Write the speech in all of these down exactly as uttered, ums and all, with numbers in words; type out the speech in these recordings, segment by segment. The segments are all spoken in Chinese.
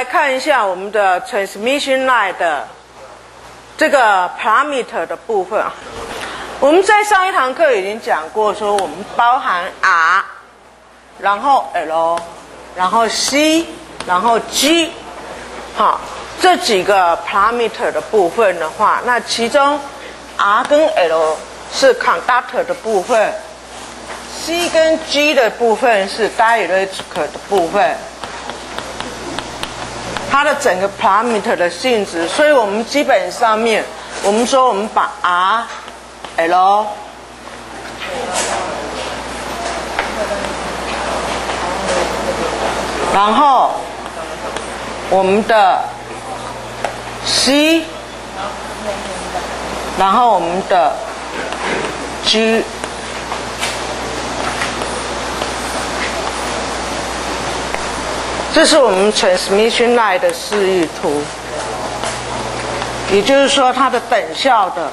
来看一下我们的 transmission line 的这个 parameter 的部分。我们在上一堂课已经讲过，说我们包含 R， 然后 L， 然后 C， 然后 G， 好，这几个 parameter 的部分的话，那其中 R 跟 L 是 conductor 的部分。C 跟 G 的部分是 dielectric 的部分，它的整个 parameter 的性质，所以我们基本上面，我们说我们把 R、L， 然后我们的 C， 然后我们的 G。这是我们 transmission line 的示意图，也就是说它的等效的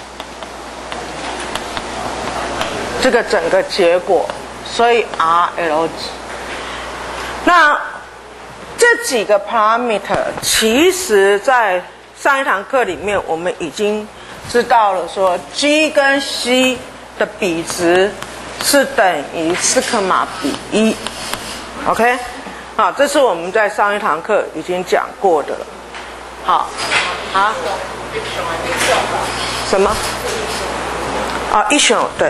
这个整个结果，所以 R L G。那这几个 parameter 其实在上一堂课里面我们已经知道了，说 G 跟 C 的比值是等于斯克玛比一 ，OK。好，这是我们在上一堂课已经讲过的了。好，啊，什么？啊，一雄对。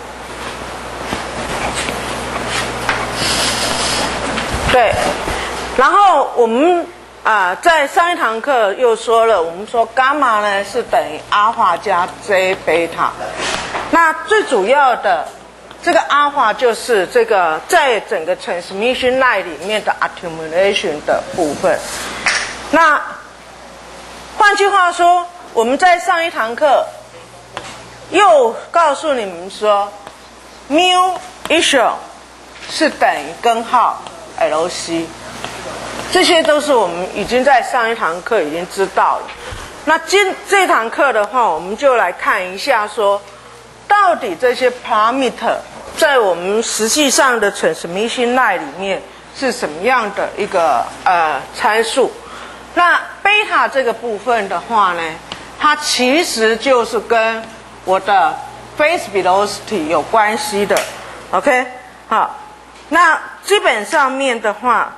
对，然后我们啊、呃，在上一堂课又说了，我们说伽马呢是等于阿尔法加 J 贝塔。那最主要的。这个阿尔法就是这个在整个 transmission line 里面的 accumulation 的部分。那换句话说，我们在上一堂课又告诉你们说 ，mu issue 是等于根号 L C， 这些都是我们已经在上一堂课已经知道了。那今这堂课的话，我们就来看一下说，到底这些 parameter。在我们实际上的 transmission line 里面是什么样的一个呃参数？那贝塔这个部分的话呢，它其实就是跟我的 phase velocity 有关系的 ，OK？ 好，那基本上面的话，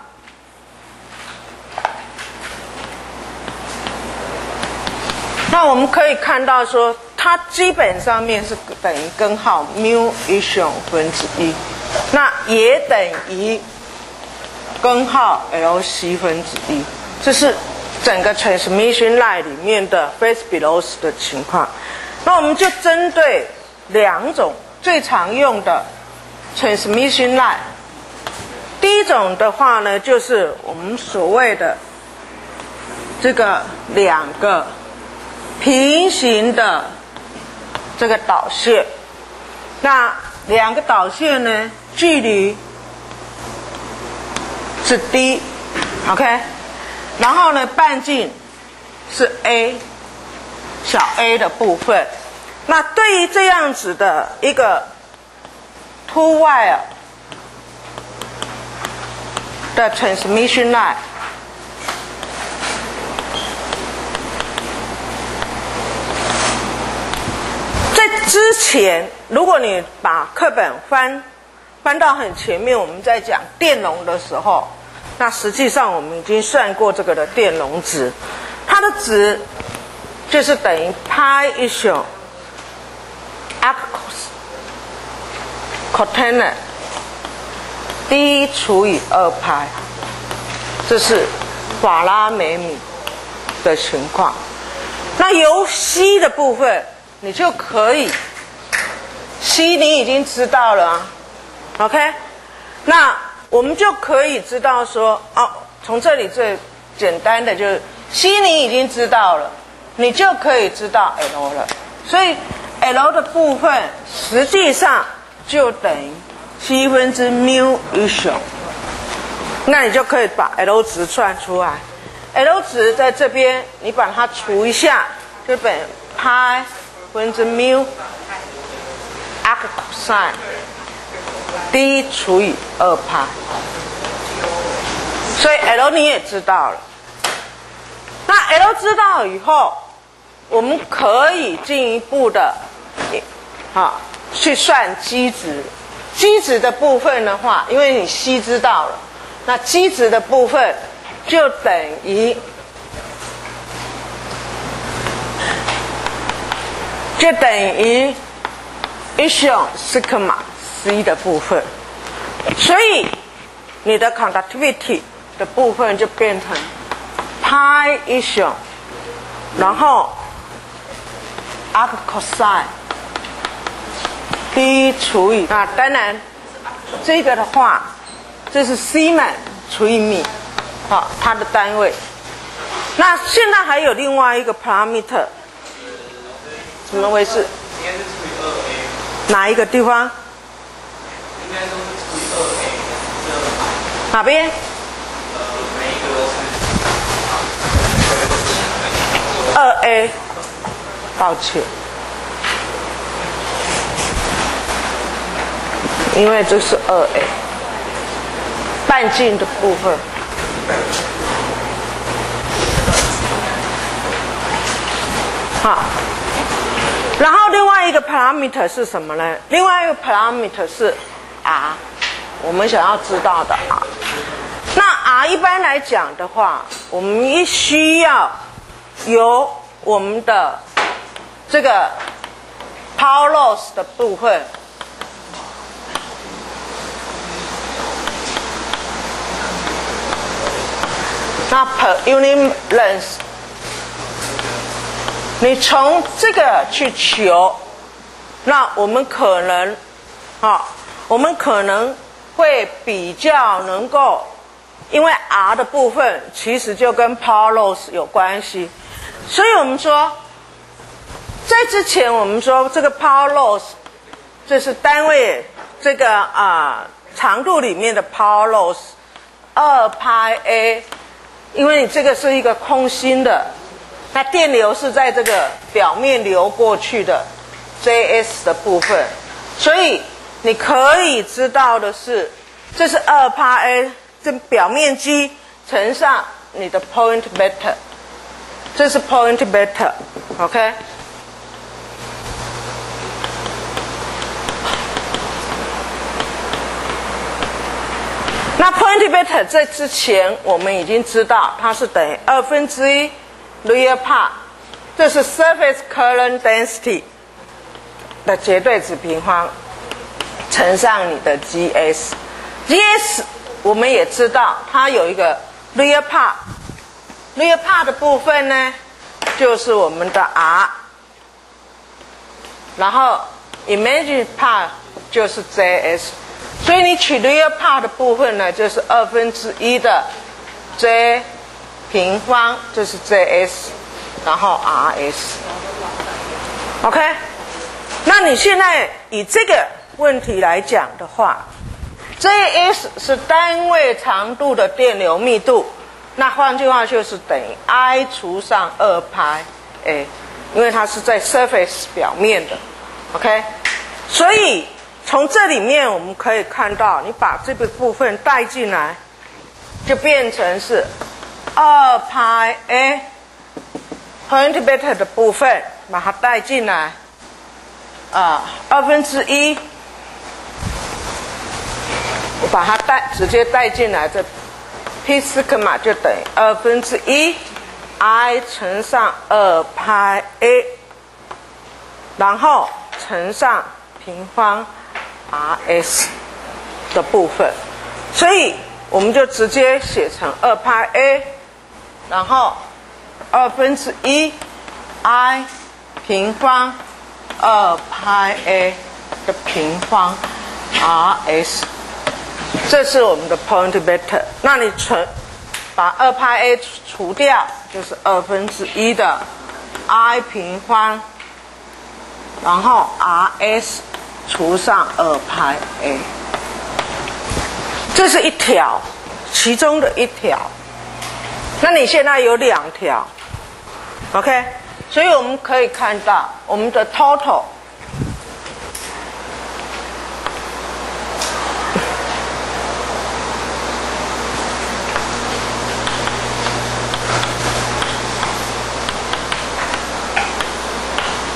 那我们可以看到说。它基本上面是等于根号 mu issue 分之一，那也等于根号 L C 分之一，这是整个 transmission line 里面的 phase velocity 的情况。那我们就针对两种最常用的 transmission line， 第一种的话呢，就是我们所谓的这个两个平行的。这个导线，那两个导线呢，距离是 d， OK， 然后呢，半径是 a， 小 a 的部分。那对于这样子的一个 two wire 的 transmission line。之前，如果你把课本翻翻到很前面，我们在讲电容的时候，那实际上我们已经算过这个的电容值，它的值就是等于 pi issue arc cotangent d 除以二派，这是法拉美米的情况。那由 C 的部分。你就可以 ，C 你已经知道了啊 ，OK， 那我们就可以知道说，哦，从这里最简单的就是 C 你已经知道了，你就可以知道 L 了，所以 L 的部分实际上就等于七分之 mu issue， 那你就可以把 L 值算出来 ，L 值在这边你把它除一下，就等于派。分之 mu arc cosine d 除以二派，所以 L 你也知道了， 那 L 知道以后，我们可以进一步的，好去算基值。基值的部分的话，因为你 C 知道了，那基值的部分就等于就等于 ion sigma c 的部分，所以你的 conductivity 的部分就变成 pi ion， 然后 arc cosine d 除以啊，当然这个的话，这是 Siemens 除以米，好，它的单位。那现在还有另外一个 parameter， 怎么回事？ 应该是除以二 a。 哪一个地方？ 应该都是除以二 a。 哪边？ 呃，每一个都是二 a， 抱歉。因为这是二 a 半径的部分，好，然后另外一个 parameter 是什么呢？另外一个 parameter 是 r， 我们想要知道的 r。那 r 一般来讲的话，我们一需要由我们的这个 power loss 的部分。那 per unit length， 你从这个去求，那我们可能，啊，我们可能会比较能够，因为 R 的部分其实就跟 power loss 有关系，所以我们说，在之前我们说这个 power loss， 这是单位这个啊、呃、长度里面的 power loss， 二派 A。因为你这个是一个空心的，那电流是在这个表面流过去的 J S 的部分，所以你可以知道的是，这是二派 A， 这表面积乘上你的 point beta， 这是 point beta，OK？、Okay？ 那 point beta 在之前我们已经知道它是等于二分之一 real part， 这是 surface current density 的绝对值平方乘上你的 G S。G S 我们也知道它有一个 real part，real part 的部分呢就是我们的 R， 然后 imaginary part 就是 J S。所以你取 real part 的部分呢，就是二分之一的 J 平方，这是 J S， 然后 R S。OK， 那你现在以这个问题来讲的话 ，J S 是单位长度的电流密度，那换句话就是等于 I 除上二派 A， 因为它是在 surface 表面的 ，OK， 所以。从这里面我们可以看到，你把这个部分带进来，就变成是二派 A point beta 的部分，把它带进来，啊，二分之一，我把它带直接带进来，这 P sigma 就等于二分之一 I 乘上二派 A， 然后乘上平方。R S 的部分，所以我们就直接写成二派 A， 然后二分之一 I 平方二派 A 的平方 R S， 这是我们的 point beta。那你乘把二派 A 除掉，就是二分之一的 I 平方，然后 R S。除上二派 A， 这是一条，其中的一条。那你现在有两条 ，OK？ 所以我们可以看到我们的 total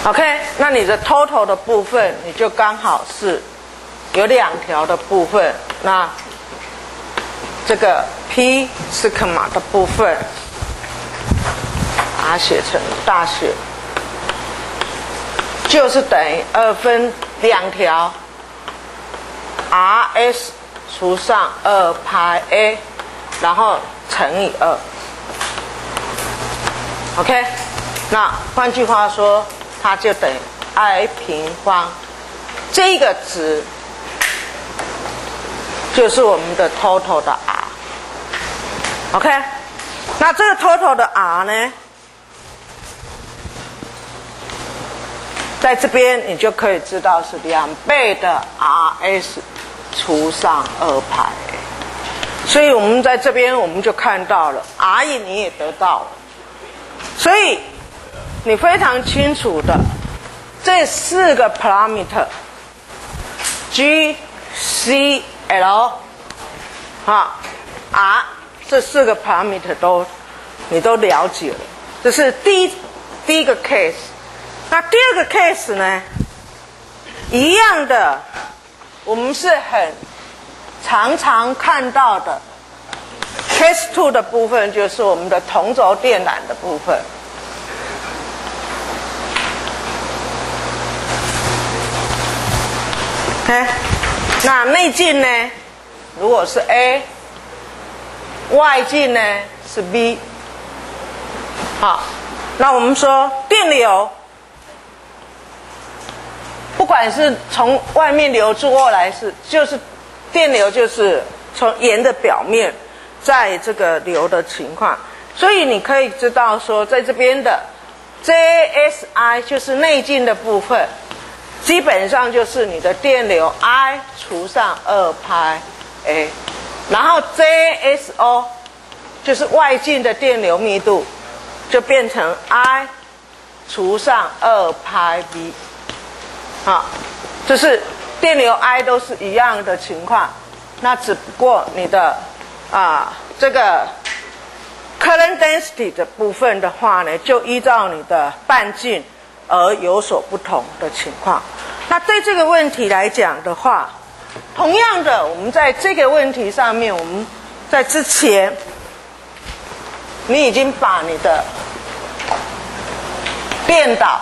OK， 那你的 total 的部分，你就刚好是有两条的部分。那这个 P 是克玛的部分，把它写成大写，就是等于二分两条 R S 除上二派 A， 然后乘以二。OK， 那换句话说，它就等于 I 平方，这个值就是我们的 total 的 R。OK， 那这个 total 的 R 呢，在这边你就可以知道是两倍的 R S 除上二派 A， 所以我们在这边我们就看到了 R 你也得到了。所以你非常清楚的，这四个 parameter G、C、L 啊 R 这四个 parameter 都你都了解了，这是第一第一个 case。那第二个 case 呢，一样的，我们是很常常看到的。Case two 的部分就是我们的同轴电缆的部分。OK， 那内径呢？如果是 A， 外径呢是 B。好，那我们说电流，不管是从外面流出过来是，就是电流就是从沿着表面。在这个流的情况，所以你可以知道说，在这边的 J S I 就是内径的部分，基本上就是你的电流 I 除上二派 A， 然后 J S O 就是外径的电流密度，就变成 I 除上二派 B， 好，就是电流 I 都是一样的情况，那只不过你的啊，这个 current density 的部分的话呢，就依照你的半径而有所不同的情况。那对这个问题来讲的话，同样的，我们在这个问题上面，我们在之前，你已经把你的电导，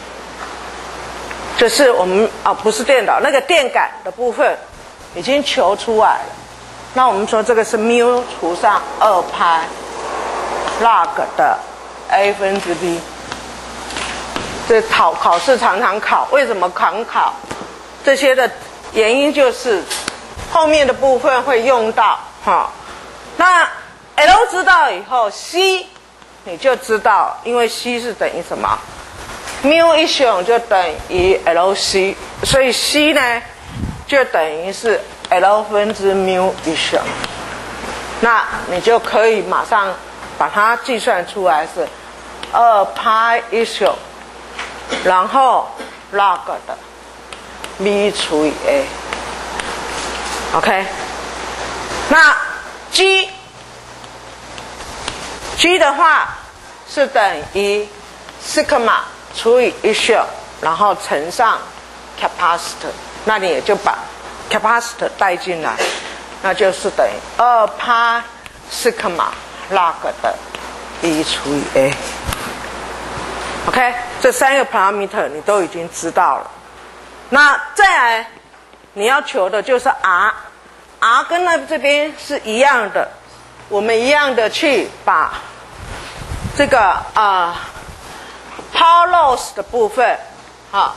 就是我们啊不是电导，那个电感的部分已经求出来了。那我们说这个是 mu 除上二派 log 的 a 分之 b， 这考考试常常考，为什么常考？这些的原因就是后面的部分会用到哈。那 L 知道以后 ，C 你就知道，因为 C 是等于什么 ？mu 一雄就等于 L C， 所以 C 呢就等于是。L 分之 mu 一雄，那你就可以马上把它计算出来是二派一雄，然后 log 的 b 除以 a。OK， 那 G G 的话是等于 sigma 除以一雄，然后乘上 capacitor， 那你也就把capacitor 带进来，那就是等于二派 sigma log 的一除以 a。OK， 这三个 parameter 你都已经知道了。那再来你要求的就是 R，R 跟那这边是一样的，我们一样的去把这个啊、呃、power loss 的部分，好。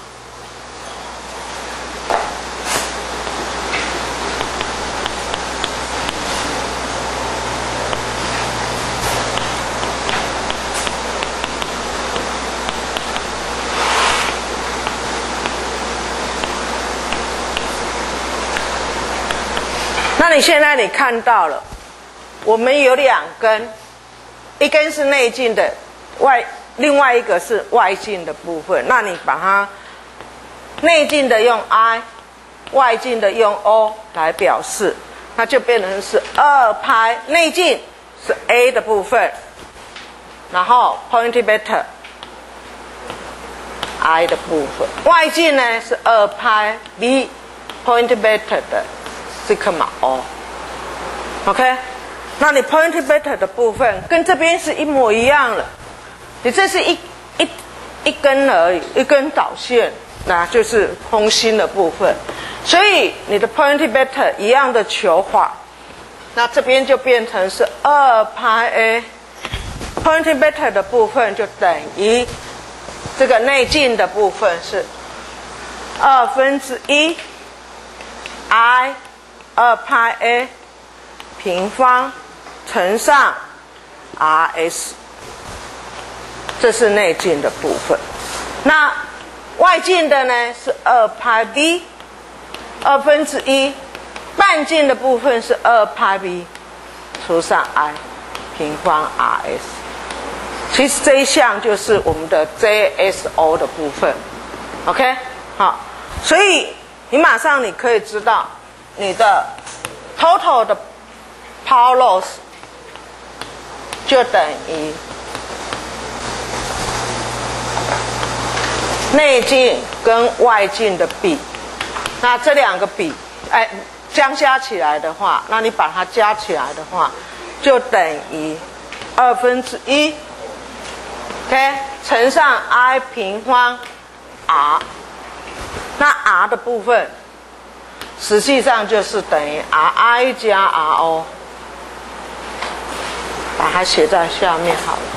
那你现在你看到了，我们有两根，一根是内径的外，另外一个是外径的部分。那你把它内径的用 I， 外径的用 O 来表示，那就变成是二派内径是 A 的部分，然后 point vector I 的部分，外径呢是二派 b point vector 的 sigma O。OK， 那你 point vector 的部分跟这边是一模一样了，你这是一一一根而已，一根导线，那就是空心的部分，所以你的 point vector 一样的求法，那这边就变成是二派 a point vector 的部分就等于这个内径的部分是二分之一 i 二派 a 平方乘上 rs， 这是内径的部分。那外径的呢是二派 b 二分之一，半径的部分是二派 b 除上 i 平方 rs。其实这一项就是我们的 J S O 的部分 ，OK， 好，所以你马上你可以知道你的 total 的 power loss 就等于内径跟外径的比，那这两个比，哎，相加起来的话，那你把它加起来的话，就等于二分之一。OK， 乘上 I 平方 R， 那 R 的部分实际上就是等于 Ri 加 Ro， 把它写在下面好了。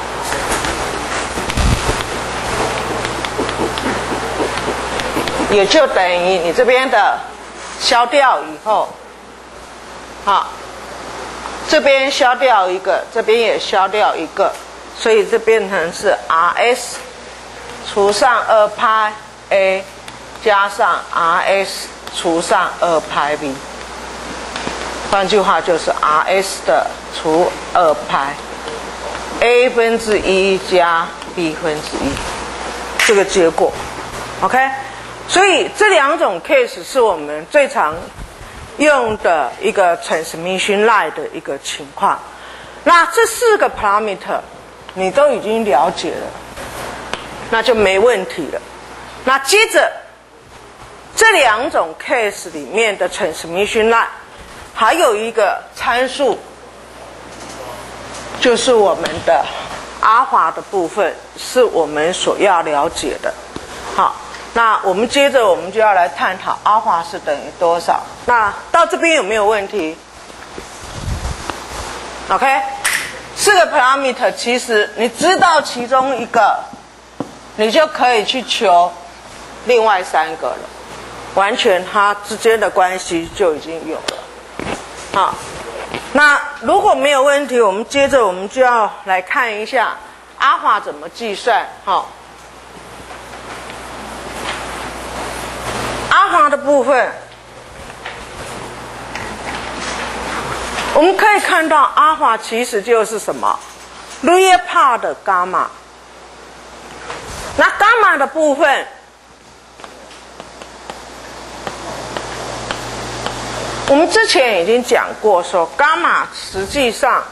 也就等于你这边的消掉以后，好，这边消掉一个，这边也消掉一个。所以这变成是 Rs 除上二派 a 加上 Rs 除上二派 b， 换句话就是 Rs 的除二派 a 分之一加 b 分之一这个结果 ，OK？ 所以这两种 case 是我们最常用的一个 transmission line 的一个情况。那这四个 parameter你都已经了解了，那就没问题了。那接着这两种 case 里面的 transmission line 还有一个参数，就是我们的阿华的部分，是我们所要了解的。好，那我们接着我们就要来探讨阿华是等于多少。那到这边有没有问题 ？OK。四个 parameter 其实你知道其中一个，你就可以去求另外三个了，完全它之间的关系就已经有了。好，那如果没有问题，我们接着我们就要来看一下阿华怎么计算。好，阿华的部分，我们可以看到阿华其实就是什么 real part 的伽马。那伽马的部分，我们之前已经讲过说伽马实际上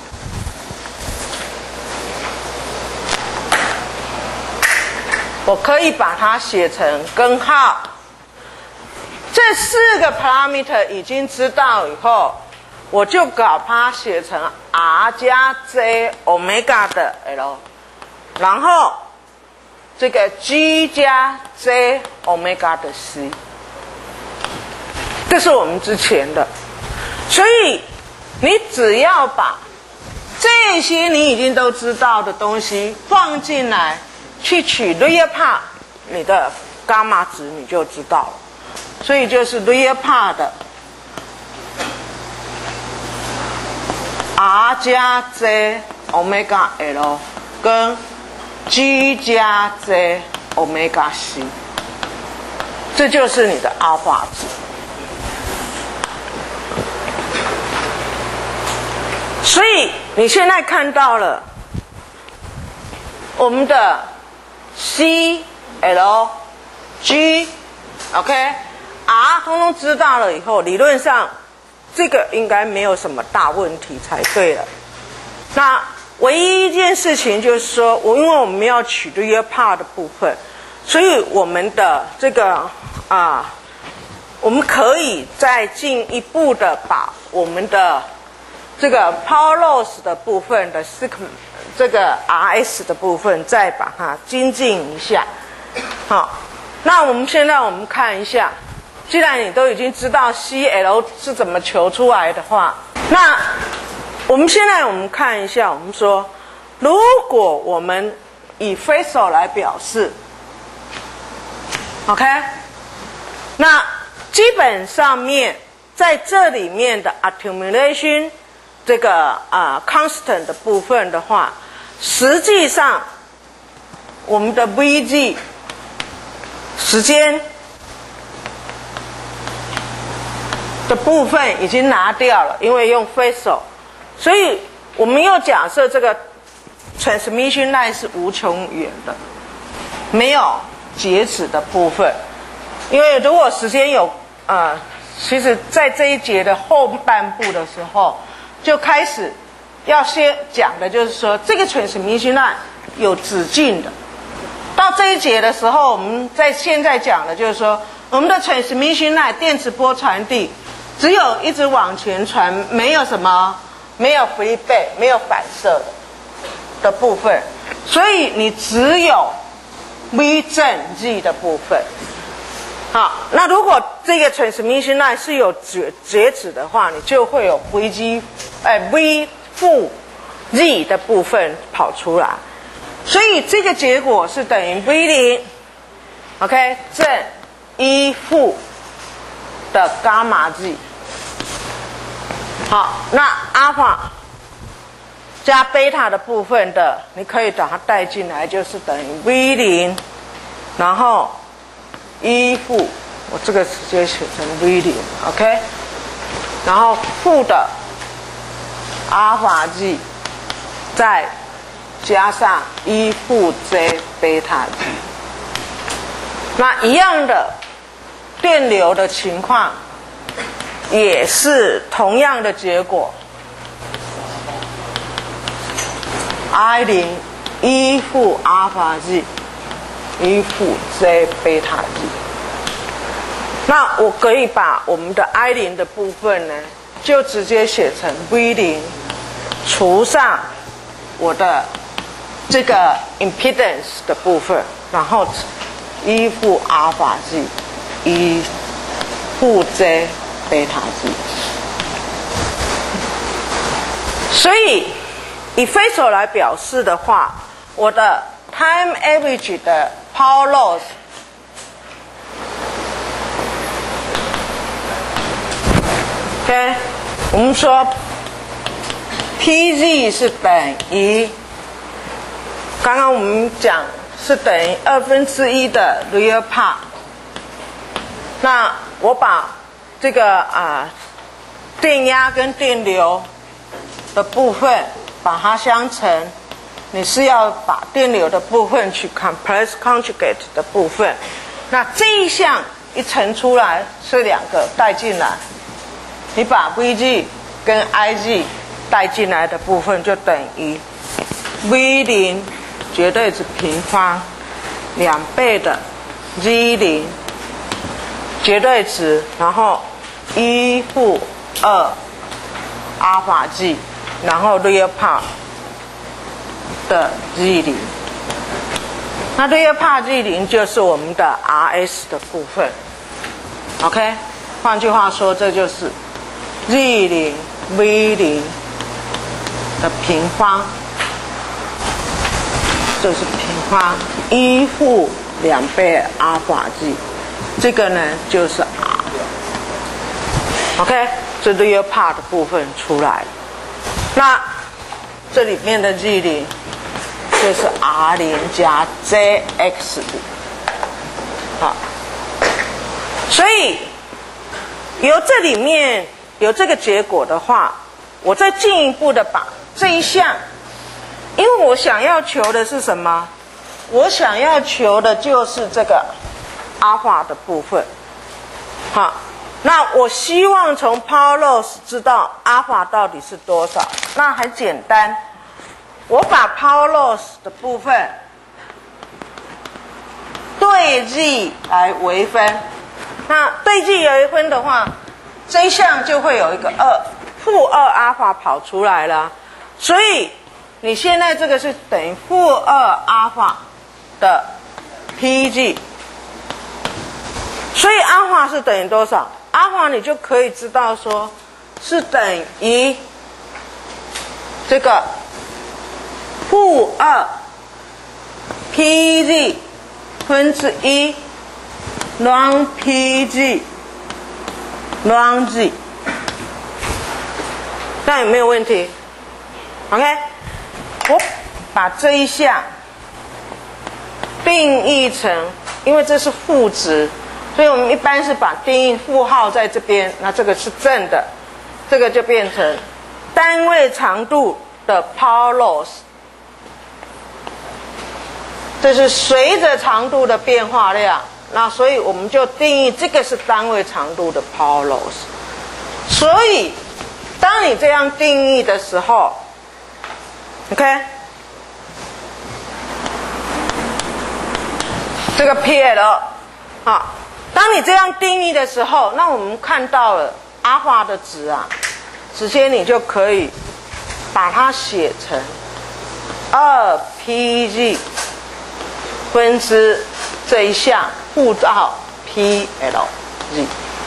我可以把它写成根号。这四个 parameter 已经知道以后，我就把它写成 R 加 J omega 的 L， 然后这个 G 加 J omega 的 C， 这是我们之前的。所以你只要把这些你已经都知道的东西放进来，去取 real part， 你的伽马值你就知道了。所以就是 real part 的R 加 J omega L 跟 G 加 J omega C， 这就是你的阿华值。所以你现在看到了我们的 C L G OK R 通通知道了以后，理论上这个应该没有什么大问题才对了。那唯一一件事情就是说，我因为我们要取 real part 的部分， 所以我们的这个啊，我们可以再进一步的把我们的这个 power loss 的部分的 sigma 这个 R S 的部分再把它精进一下。好，那我们现在我们看一下，既然你都已经知道 C L 是怎么求出来的话，那我们现在我们看一下，我们说如果我们以 Faisal 来表示 OK， 那基本上面在这里面的 accumulation 这个啊、呃、constant 的部分的话，实际上我们的 V G 时间的部分已经拿掉了，因为用 Faisal， 所以我们又假设这个 transmission line 是无穷远的，没有截止的部分。因为如果时间有呃，其实在这一节的后半部的时候，就开始要先讲的就是说，这个 transmission line 有止境的。到这一节的时候，我们在现在讲的就是说，我们的 transmission line 电磁波传递只有一直往前传，没有什么，没有 feedback， 没有反射的的部分，所以你只有 V 正 G 的部分。好，那如果这个 transmission line 是有截截止的话，你就会有 V G， 哎 V 负 Z 的部分跑出来，所以这个结果是等于 V 零 ，OK 正一负的伽马 G。好，那阿尔法加贝塔的部分的，你可以把它带进来，就是等于 V 零，然后一负，我这个直接写成 V 零 ，OK， 然后负的阿尔法 G， 再加上一负 J 贝塔 G， 那一样的电流的情况，也是同样的结果。I 零一负阿尔法 G， 一负 J 贝塔 G。那我可以把我们的 I 零的部分呢，就直接写成 V 零除上我的这个 impedance 的部分，然后一负阿尔法 G， 一负 J 贝塔 G。所以以 Faisal 来表示的话，我的 time average 的 power loss OK， 我们说 P Z 是等于，刚刚我们讲是等于二分之一的 real part。那我把这个啊、呃、电压跟电流的部分把它相乘，你是要把电流的部分去 compress conjugate 的部分，那这一项一乘出来是两个带进来，你把 V G 跟 I G 带进来的部分就等于 V 零绝对值平方两倍的 Z 零绝对值，然后一负二阿尔法 G， 然后 real part 的 Z 零，那 real part Z 零就是我们的 R S 的部分 ，OK， 换句话说，这就是 Z 零 V 零的平方，这是平方一负两倍阿尔法 G， 这个呢就是 R，OK， 这 real part 的部分出来了，那这里面的 Z 零就是 R 零加 J X 零，好，所以由这里面有这个结果的话，我再进一步的把这一项，因为我想要求的是什么？我想要求的就是这个阿尔法的部分，好，那我希望从 power loss 知道阿尔法到底是多少，那很简单。我把 power loss 的部分对对极来微分。那对极微分的话，这一项就会有一个二负二阿法跑出来了。所以你现在这个是等于负二阿法的 P G。所以阿法是等于多少？阿法你就可以知道说是等于这个负二 P G 分之一 ln P G ln G， 那有没有问题 ？OK， 我把这一项定义成，因为这是负值。所以我们一般是把定义负号在这边，那这个是正的，这个就变成单位长度的 power loss， 这是随着长度的变化量，那所以我们就定义这个是单位长度的 power loss。所以当你这样定义的时候 ，OK， 这个 P L 好。当你这样定义的时候，那我们看到了阿法的值啊，直接你就可以把它写成二 P G 分之这一项负到 P L G。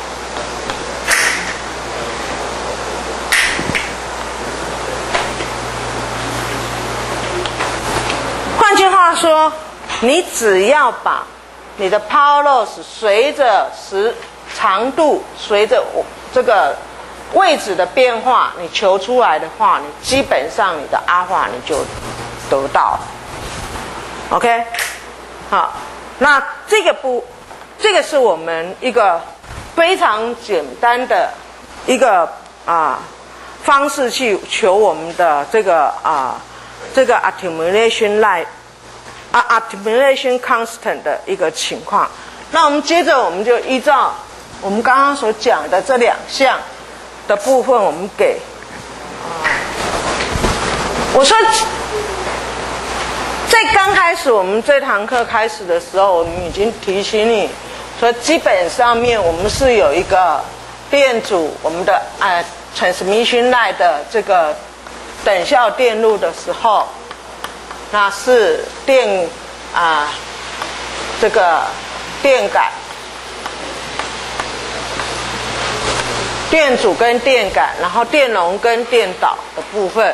换句话说，你只要把你的 power loss 随着时长度，随着这个位置的变化，你求出来的话，你基本上你的阿法你就得到。OK， 好，那这个不，这个是我们一个非常简单的一个啊方式去求我们的这个啊这个 accumulation line。啊 accumulation constant 的一个情况，那我们接着我们就依照我们刚刚所讲的这两项的部分，我们给啊，我说在刚开始我们这堂课开始的时候，我们已经提醒你说，基本上面我们是有一个电阻，我们的呃 transmission line 的这个等效电路的时候。那是电啊，这个电感、电阻跟电感，然后电容跟电导的部分，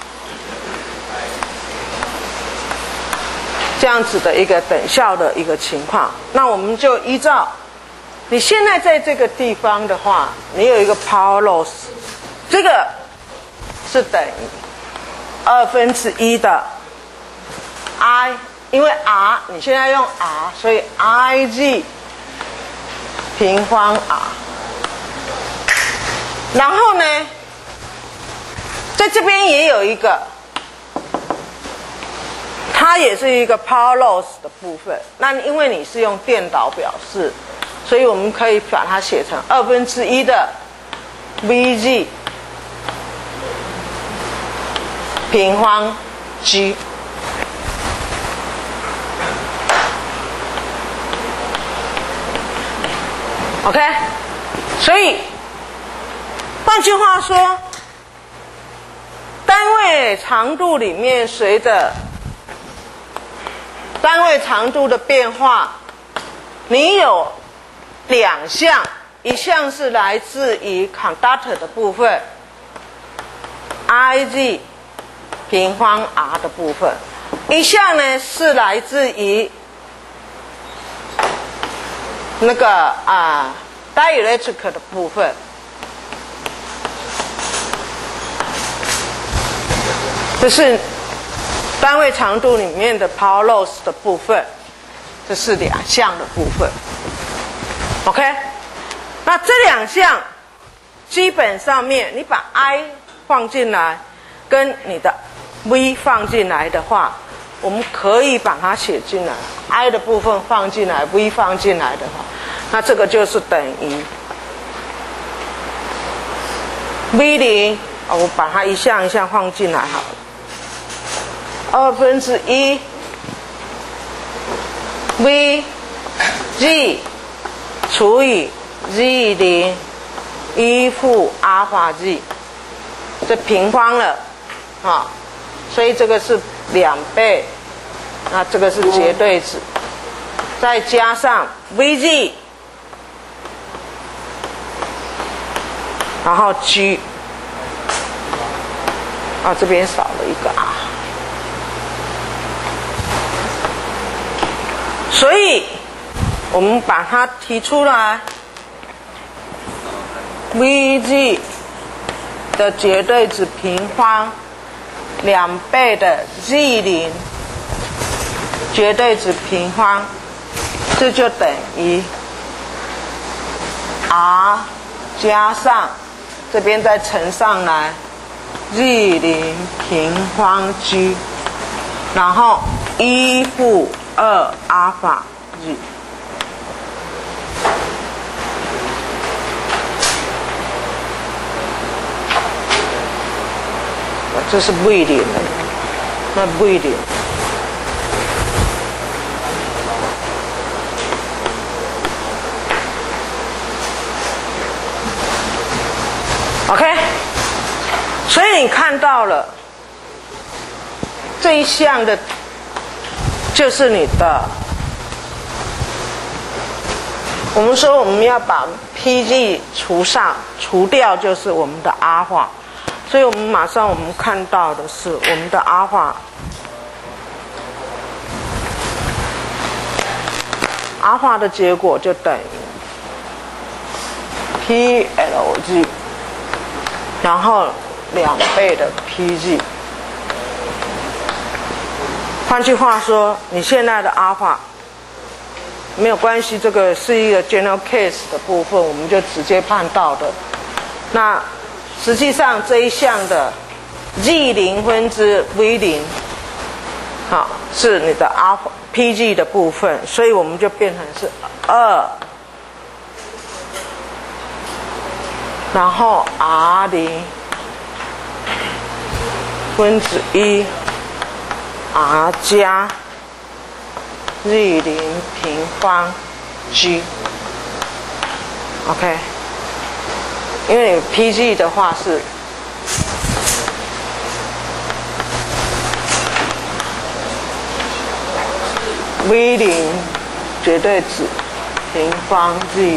这样子的一个等效的一个情况。那我们就依照你现在在这个地方的话，你有一个 power loss， 这个是等于二分之一的。I， 因为 R 你现在用 R， 所以 I G 平方 R。然后呢，在这边也有一个，它也是一个 power loss 的部分。那因为你是用电导表示，所以我们可以把它写成二分之一的 V G 平方 G。OK， 所以换句话说，单位长度里面随着单位长度的变化，你有两项，一项是来自于 conductor 的部分 I G 平方 R 的部分，一项呢是来自于那个啊 dielectric 的部分。这是单位长度里面的 power loss 的部分，这是两项的部分。OK， 那这两项基本上面你把 I 放进来，跟你的 V 放进来的话，我们可以把它写进来 ，I 的部分放进来 ，V 放进来的话，那这个就是等于 V 零，哦，我把它一项一项放进来好了。二分之一 V z 除以 z 零一负阿尔法 z， 这平方了啊，所以这个是两倍，那这个是绝对值，再加上 vg， 然后 g， 啊这边少了一个 r， 所以我们把它提出来 ，vg 的绝对值平方两倍的 z 零绝对值平方，这就等于 r 加上这边再乘上来 z 零平方 g， 然后一负二阿尔法 z。这是 v 零的，那 v 零。OK， 所以你看到了这一项的，就是你的。我们说我们要把 P G 除上，除掉就是我们的阿尔法。所以我们马上我们看到的是我们的阿尔法，阿尔法的结果就等于 P L G， 然后两倍的 P G。换句话说，你现在的阿尔法没有关系，这个是一个 general case 的部分，我们就直接判到的。那实际上这一项的 z 零分之 v 零，好，是你的 r P G 的部分，所以我们就变成是二，然后 r 零分之一 r 加 z 零平方 g，OK。因为你 P G 的话是V 零绝对值平方 z 零，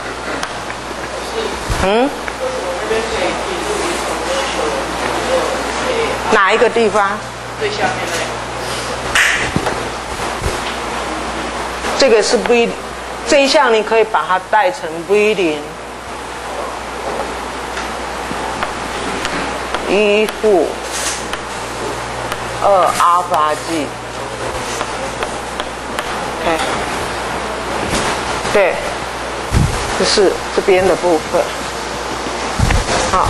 嗯？哪一个地方？ 最下面那个。 这个是 V， 这一项你可以把它代成 V 零。一负二阿尔法 g， OK， 对，这是这边的部分，好，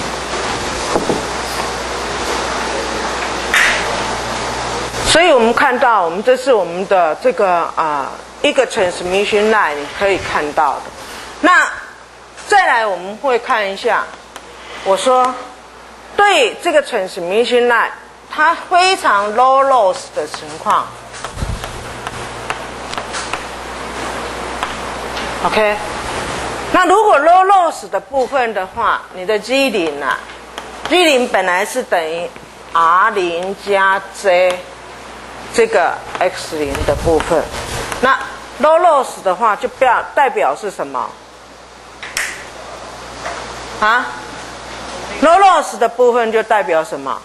所以我们看到，我们这是我们的这个啊、呃、一个 transmission line， 你可以看到的。那再来我们会看一下，我说。对这个 transmission line， 它非常 low loss 的情况 ，OK。那如果 low loss 的部分的话，你的 G 零啊 ，G 零本来是等于 R 零加 J 这个 X 零的部分，那 low loss 的话就表代表是什么？啊？ low loss 的部分就代表什么？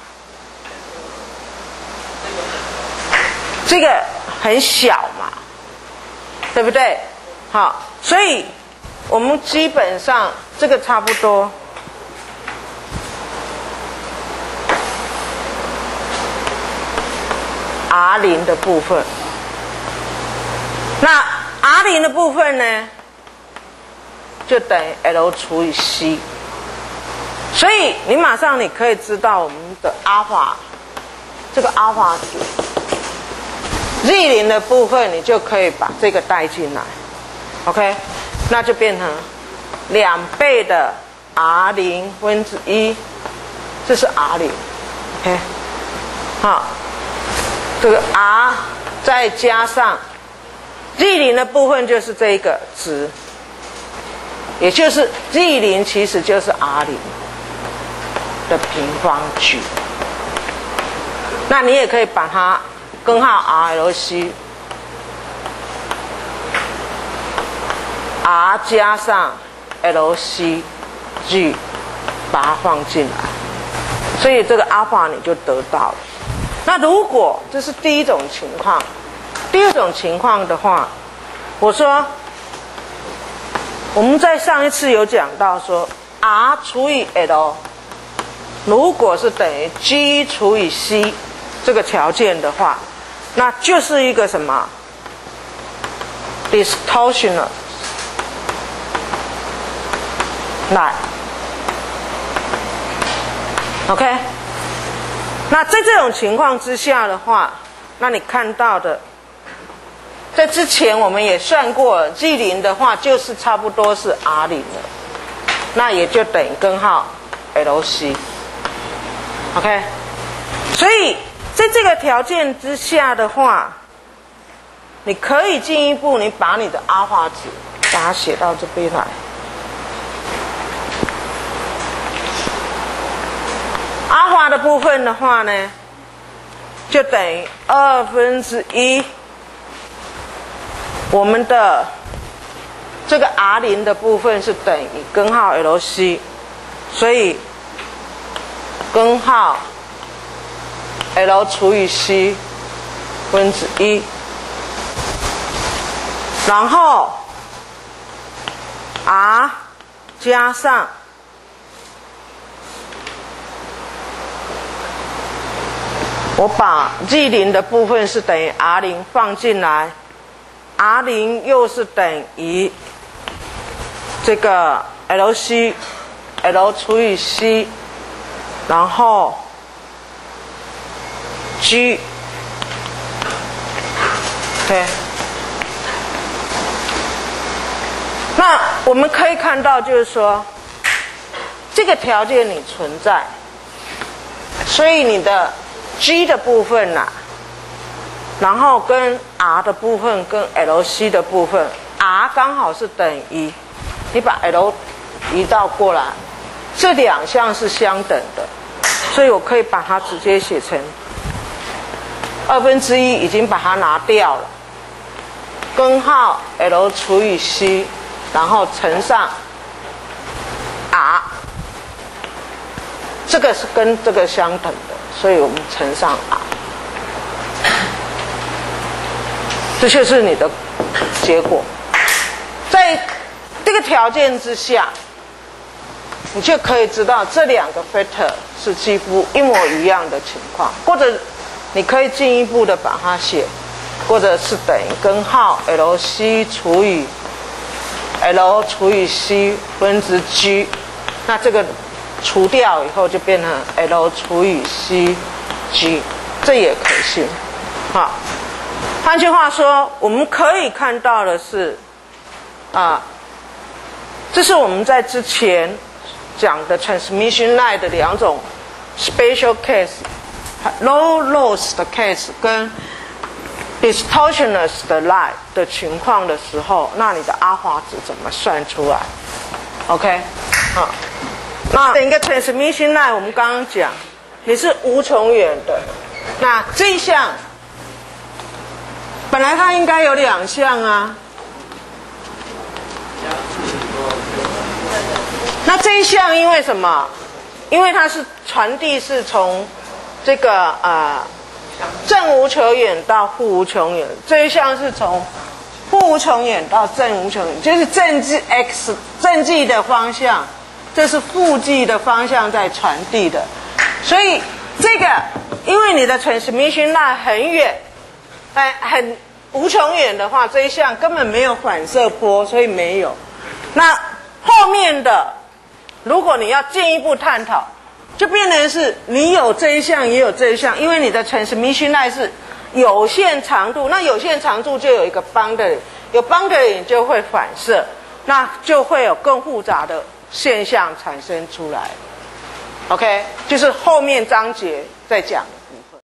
这个很小嘛，对不对？好，所以我们基本上这个差不多。R 零的部分，那 R 零的部分呢，就等于 L 除以 C。 所以你马上你可以知道我们的阿尔法，这个阿尔法 Z 零的部分，你就可以把这个带进来 ，OK， 那就变成两倍的 R 零分之一，这是 R 零 ，OK， 好，这个 R 再加上 G 零的部分就是这一个值，也就是 G 零其实就是 R 零的平方矩。那你也可以把它根号 R L C R 加上 L C G 把它放进来，所以这个阿尔法你就得到了。那如果这是第一种情况，第二种情况的话，我说我们在上一次有讲到说 R 除以 L 如果是等于 G 除以 C 这个条件的话，那就是一个什么 distortional line。 OK， 那在这种情况之下的话，那你看到的，在之前我们也算过了 G 零的话就是差不多是 R 零了，那也就等于根号 L C。 OK， 所以在这个条件之下的话，你可以进一步，你把你的阿尔法值把它写到这边来。阿尔法的部分的话呢，就等于二分之一我们的这个 R 零的部分是等于根号 L C， 所以根号 L 除以 C 分之一，然后 R 加上我把 G 零的部分是等于 R 零放进来， R 零又是等于这个 L C L 除以 C， 然后 G OK。 那我们可以看到就是说这个条件你存在，所以你的 G 的部分呐、啊，然后跟 R 的部分跟 L C 的部分 ，R 刚好是等于，你把 L 移到过来，这两项是相等的，所以我可以把它直接写成二分之一，已经把它拿掉了，根号 L 除以 C， 然后乘上 R， 这个是跟这个相等的。 所以我们乘上 R， 这就是你的结果。在这个条件之下，你就可以知道这两个 factor 是几乎一模一样的情况，或者你可以进一步的把它写，或者是等于根号 L C 除以 L 除以 C 分之 G， 那这个 除掉以后就变成 L 除以 C G， 这也可行。好，换句话说，我们可以看到的是，啊，这是我们在之前讲的 transmission line 的两种 special case，low loss 的 case 跟 distortionless 的 line 的情况的时候，那你的阿尔法值怎么算出来 ？OK， 好。 那整个 transmission line 我们刚刚讲，你是无穷远的。那这一项本来它应该有两项啊，那这一项因为什么？因为它是传递是从这个呃正无穷远到负无穷远，这一项是从负无穷远到正无穷远，就是正极 x 正极的方向。 这是负极的方向在传递的，所以这个因为你的 transmission line 很远，哎，很无穷远的话，这一项根本没有反射波，所以没有。那后面的，如果你要进一步探讨，就变成是你有这一项也有这一项，因为你的 transmission line 是有限长度，那有限长度就有一个 boundary， 有 boundary 就会反射，那就会有更复杂的 现象产生出来 ，OK， 就是后面章节在讲。